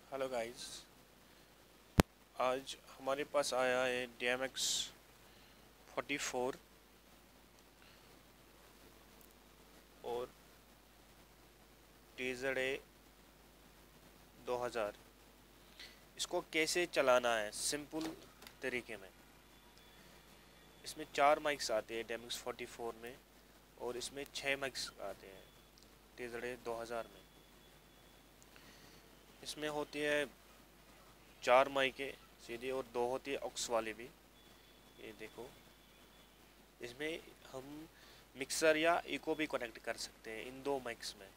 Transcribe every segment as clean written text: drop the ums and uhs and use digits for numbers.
Hello guys. आज हमारे पास आया है DMX 44 और TZA 2000। इसको कैसे चलाना है सिंपल तरीके में। इसमें 4 माइक्स आते हैं DMX 44 में और इसमें 6 माइक्स आते हैं TZA 2000 में। इसमें होती है 4 माइकें सीधी और 2 होती है ऑक्स वाली भी। ये देखो, इसमें हम मिक्सर या इको भी कनेक्ट कर सकते हैं इन 2 माइक्स में।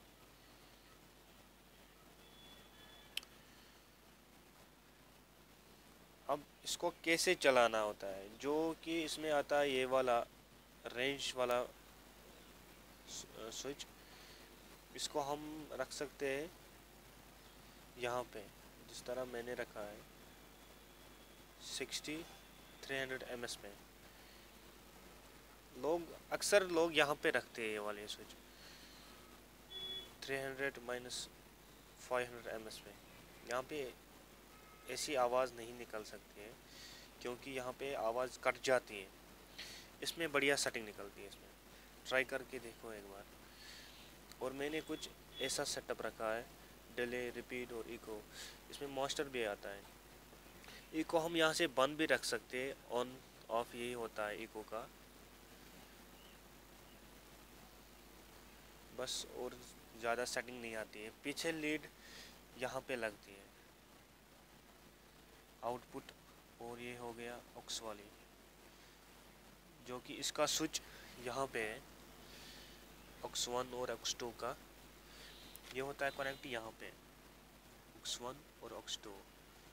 अब इसको कैसे चलाना होता है, जो कि इसमें आता है ये वाला रेंज वाला स्विच। इसको हम रख सकते हैं यहाँ पे, जिस तरह मैंने रखा है 300 में। अक्सर लोग यहाँ पे रखते हैं ये वाले स्विच 300 माइनस 500 में। यहाँ पे ऐसी आवाज़ नहीं निकल सकती है क्योंकि यहाँ पे आवाज़ कट जाती है। इसमें बढ़िया सेटिंग निकलती है। इसमें ट्राई करके देखो एक बार। और मैंने कुछ ऐसा सेटअप रखा है, डिले, रिपीट और इको। इसमें मास्टर भी आता है। इको हम यहाँ से बंद भी रख सकते हैं, ऑन ऑफ यही होता है इको का बस। और ज़्यादा सेटिंग नहीं आती है। पीछे लीड यहाँ पे लगती है आउटपुट। और ये हो गया ऑक्स वाली, जो कि इसका स्विच यहाँ पे है ऑक्स 1 और ऑक्स 2 का। ये होता है कनेक्ट यहाँ पे ऑक्स 1 और ऑक्स 2।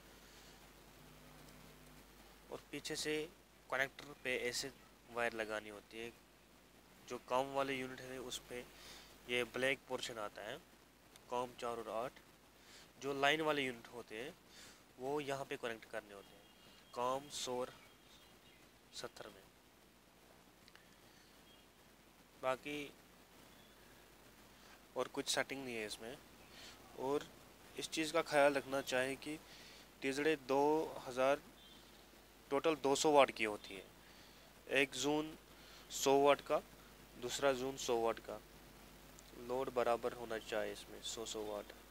और पीछे से कनेक्टर पे ऐसे वायर लगानी होती है। जो कॉम वाले यूनिट है उस पे ये ब्लैक पोर्शन आता है, कॉम 4 और 8। जो लाइन वाले यूनिट होते हैं वो यहाँ पे कनेक्ट करने होते हैं कॉम 170 में। बाकी और कुछ सेटिंग नहीं है इसमें। और इस चीज़ का ख्याल रखना चाहिए कि TZA 2000 टोटल 200 वाट की होती है। एक जून 100 वाट का, दूसरा जून 100 वाट का। लोड बराबर होना चाहिए इसमें, 100 वाट।